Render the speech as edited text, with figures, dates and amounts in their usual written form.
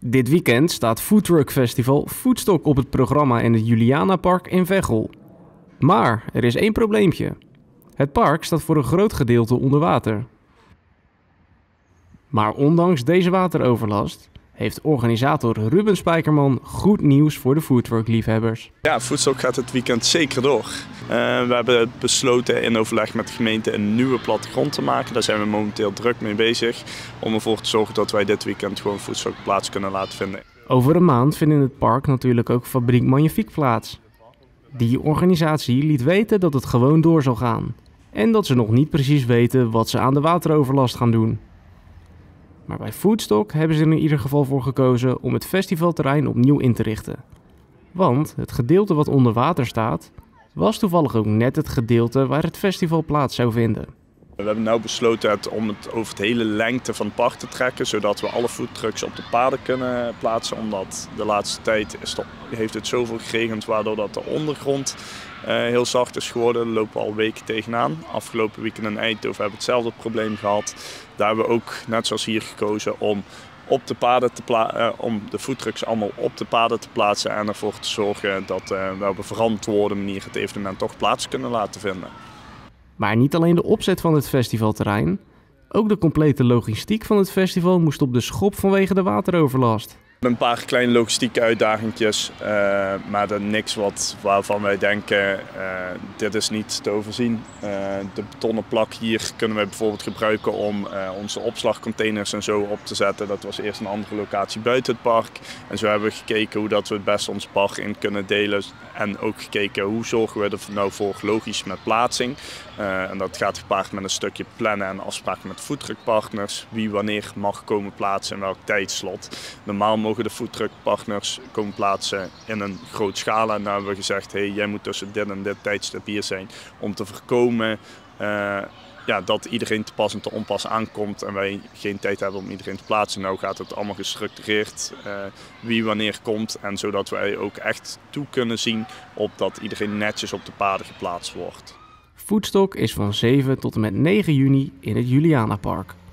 Dit weekend staat Foodtruck Festival Foodstock op het programma in het Julianapark in Veghel. Maar er is één probleempje. Het park staat voor een groot gedeelte onder water. Maar ondanks deze wateroverlast heeft organisator Ruben Spijkerman goed nieuws voor de foodtruck-liefhebbers. Ja, Foodstock gaat het weekend zeker door. We hebben besloten in overleg met de gemeente een nieuwe plattegrond te maken. Daar zijn we momenteel druk mee bezig om ervoor te zorgen dat wij dit weekend gewoon Foodstock plaats kunnen laten vinden. Over een maand vindt in het park natuurlijk ook Fabriek Magnifiek plaats. Die organisatie liet weten dat het gewoon door zal gaan. En dat ze nog niet precies weten wat ze aan de wateroverlast gaan doen. Maar bij Foodstock hebben ze er in ieder geval voor gekozen om het festivalterrein opnieuw in te richten. Want het gedeelte wat onder water staat, was toevallig ook net het gedeelte waar het festival plaats zou vinden. We hebben nu besloten om het over de hele lengte van het park te trekken, zodat we alle foodtrucks op de paden kunnen plaatsen. Omdat de laatste tijd heeft het zoveel geregend, waardoor dat de ondergrond heel zacht is geworden. Daar lopen we al weken tegenaan. Afgelopen weekend in Eindhoven hebben we hetzelfde probleem gehad. Daar hebben we ook, net zoals hier, gekozen om om de foodtrucks allemaal op de paden te plaatsen en ervoor te zorgen dat we op een verantwoorde manier het evenement toch plaats kunnen laten vinden. Maar niet alleen de opzet van het festivalterrein, ook de complete logistiek van het festival moest op de schop vanwege de wateroverlast. Een paar kleine logistieke uitdagingjes, maar niks waarvan wij denken, dit is niet te overzien. De betonnen plak hier kunnen we bijvoorbeeld gebruiken om onze opslagcontainers en zo op te zetten. Dat was eerst een andere locatie buiten het park. En zo hebben we gekeken hoe dat we het best ons bar in kunnen delen. En ook gekeken hoe zorgen we er nou voor logisch met plaatsing. En dat gaat gepaard met een stukje plannen en afspraken met foodtruckpartners. Wie wanneer mag komen plaatsen in welk tijdslot. Normaal mogen de foodtruckpartners komen plaatsen in een groot scala. En daar hebben we gezegd, hey, jij moet tussen dit en dit tijdstip hier zijn. Om te voorkomen dat iedereen te pas en te onpas aankomt en wij geen tijd hebben om iedereen te plaatsen. Nou gaat het allemaal gestructureerd wie wanneer komt. En zodat wij ook echt toe kunnen zien op dat iedereen netjes op de paden geplaatst wordt. Foodstock is van 7 tot en met 9 juni in het Julianapark.